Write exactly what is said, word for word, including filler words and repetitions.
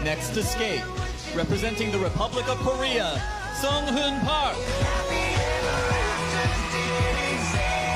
Next to skate, representing the Republic of Korea, Sung-Hoon Park.